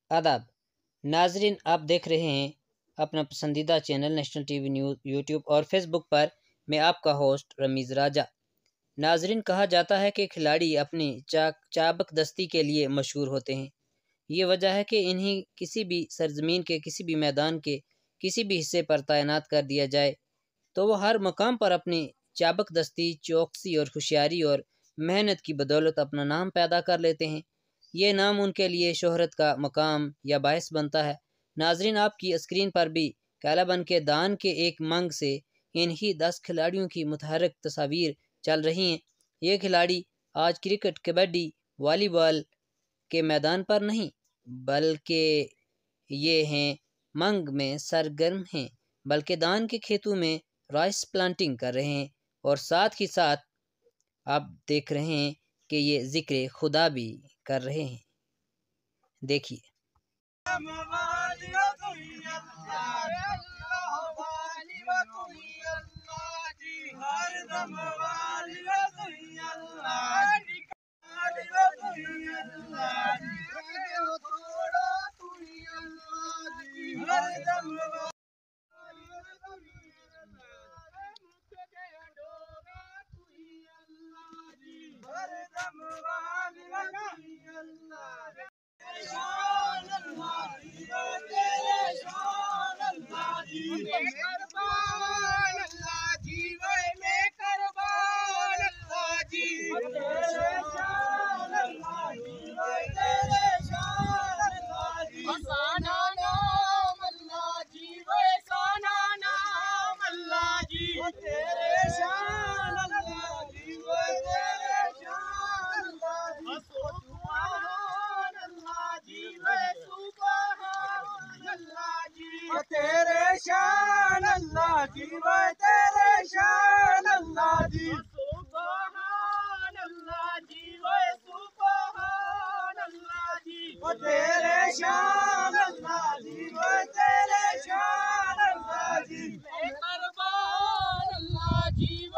آداب ناظرین، آپ دیکھ رہے ہیں اپنا پسندیدہ channel national T V news YouTube اور فیس بک پر۔ میں آپ کا ہوسٹ رمیز راجہ۔ ناظرین، کہا جاتا ہے کہ کھلاڑی اپنی چابک دستی کے لیے مشہور ہوتے ہیں۔ یہ وجہ ہے کہ انہیں کسی بھی سرزمین کے کسی بھی میدان کے کسی بھی حصے پر تعینات کر دیا جائے تو وہ ہر مقام پر اپنی چابک دستی، چوکسی اور ہوشیاری اور محنت کی بدولت اپنا نام پیدا کر لیتے ہیں۔ یہ نام ان کے لیے شہرت کا مقام یا باعث بنتا ہے۔ ناظرین، آپ کی اسکرین پر بھی کالا بن کے دان کے ایک منگ سے انہی 10 کھلاڑیوں کی متحرک تصاویر چل رہی ہیں۔ یہ کھلاڑی آج کرکٹ، کبڈی، والی بال کے میدان پر نہیں بلکہ یہ ہیں منگ میں سرگرم ہیں، بلکہ دان کے کھیتوں میں رائس پلانٹنگ کر رہے ہیں، اور ساتھ ہی ساتھ آپ دیکھ رہے ہیں کہ یہ ذکر خدا بھی کر رہے ہیں۔ دیکھیے۔ تیرے شان اللہ جی، وہ تیرے شان اللہ جی، سبحان اللہ جی، وہ سبحان اللہ جی، وہ تیرے شان اللہ جی، وہ تیرے شان اللہ جی، قربان اللہ جی،